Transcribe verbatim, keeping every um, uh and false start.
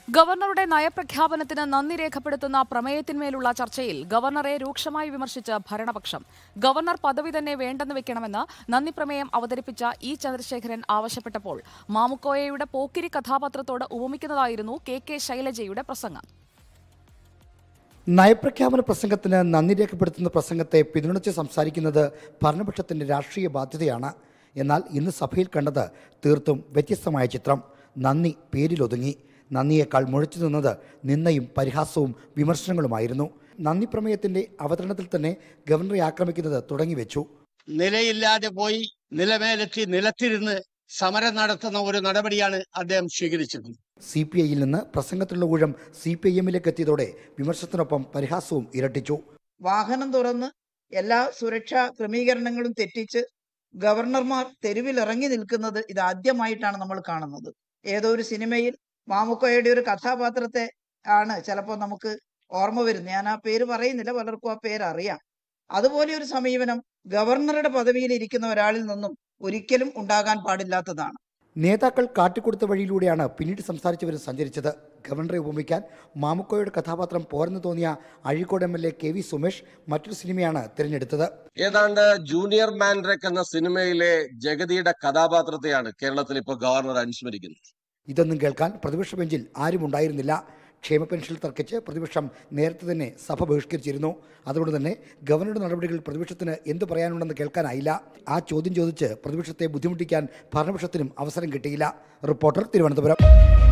ഗവർണറുടെ നയപ്രഖ്യാപനത്തിന് നന്ദി രേഖപ്പെടുത്തുന്ന പ്രമേയത്തിന്മേലുള്ള ചർച്ചയിൽ ഗവർണറെ രൂക്ഷമായി വിമർശിച്ച് ഭരണപക്ഷം. ഗവർണർ പദവി തന്നെ വേണ്ടെന്ന് വെക്കണമെന്ന് നന്ദി പ്രമേയം അവതരിപ്പിച്ച ഇ ചന്ദ്രശേഖരൻ ആവശ്യപ്പെട്ടപ്പോൾ മാമുക്കോയയുടെ പോക്കിരി കഥാപാത്രത്തോട് ഉപമിക്കുന്നതായിരുന്നു കെ കെ ശൈലജയുടെ പ്രസംഗം. നയപ്രഖ്യാപന പ്രസംഗത്തിന് നന്ദി രേഖപ്പെടുത്തുന്ന പ്രസംഗത്തെ പിന്തുണച്ച് സംസാരിക്കുന്നത് ഭരണപക്ഷത്തിന്റെ രാഷ്ട്രീയ ബാധ്യതയാണ്. എന്നാൽ ഇന്ന് സഭയിൽ കണ്ടത് തീർത്തും വ്യത്യസ്തമായ ചിത്രം. നന്ദി പേരിലൊതുങ്ങി. നന്ദിയേക്കാൾ മുഴച്ചു നിന്നത് നിന്ദയും പരിഹാസവും വിമർശനങ്ങളുമായിരുന്നു. നന്ദി പ്രമേയത്തിന്റെ അവതരണത്തിൽ തന്നെ ഗവർണറെ ആക്രമിക്കുന്നത് തുടങ്ങിവെച്ചു. നിലയില്ലാതെ പോയി നിലമേലെത്തി നിലത്തിരുന്ന് സമരം നടത്തുന്ന ഒരു നടപടിയാണ് അദ്ദേഹം സ്വീകരിച്ചത്. സി പി ഐയിൽ നിന്ന് പ്രസംഗത്തിലുള്ള ഊഴം സി പി ഐ എമ്മിലേക്ക് എത്തിയതോടെ വിമർശനത്തിനൊപ്പം പരിഹാസവും ഇരട്ടിച്ചു. വാഹനം തുറന്ന് എല്ലാ സുരക്ഷാ ക്രമീകരണങ്ങളും തെറ്റിച്ച് ഗവർണർമാർ തെരുവിലിറങ്ങി നിൽക്കുന്നത് ഇതാദ്യമായിട്ടാണ് നമ്മൾ കാണുന്നത്. ഏതോ ഒരു സിനിമയിൽ മാമുക്കോയുടെ ഒരു കഥാപാത്രത്തെ ആണ് ചിലപ്പോൾ നമുക്ക് ഓർമ്മ വരുന്നത്. ഞാൻ ആ പേര് പറയുന്നില്ല, പലർക്കും ആ പേര് അറിയാം. അതുപോലെ ഒരു സമീപനം ഗവർണറുടെ പദവിയിൽ ഇരിക്കുന്ന ഒരാളിൽ നിന്നും ഒരിക്കലും ഉണ്ടാകാൻ പാടില്ലാത്തതാണ്. നേതാക്കൾ കാട്ടിക്കൊടുത്ത വഴിയിലൂടെയാണ് പിന്നീട് സംസാരിച്ചവർ സഞ്ചരിച്ചത്. ഗവർണറെ ഉപമിക്കാൻ മാമുക്കോയുടെ കഥാപാത്രം പോരെന്ന് തോന്നിയ Azhikode M L A K V Sumesh മറ്റൊരു സിനിമയാണ് തിരഞ്ഞെടുത്തത്. ഏതാണ്ട് ജൂനിയർ മാൻഡ്രക് എന്ന സിനിമയിലെ ജഗതിയുടെ കഥാപാത്രത്തെയാണ് കേരളത്തിൽ ഇപ്പോൾ ഗവർണർ അനുസ്മരിക്കുന്നത്. ഇതൊന്നും കേൾക്കാൻ പ്രതിപക്ഷ ബെഞ്ചിൽ ആരും ഉണ്ടായിരുന്നില്ല. ക്ഷേമ പെൻഷനിൽ തർക്കിച്ച് പ്രതിപക്ഷം നേരത്തെ തന്നെ സഭ ബഹിഷ്കരിച്ചിരുന്നു. അതുകൊണ്ട് തന്നെ ഗവർണറുടെ നടപടികൾ പ്രതിപക്ഷത്തിന് എന്ത് പറയാനുണ്ടെന്ന് കേൾക്കാനായില്ല. ആ ചോദ്യം ചോദിച്ച് പ്രതിപക്ഷത്തെ ബുദ്ധിമുട്ടിക്കാൻ ഭരണപക്ഷത്തിനും അവസരം കിട്ടിയില്ല. റിപ്പോർട്ടർ, തിരുവനന്തപുരം.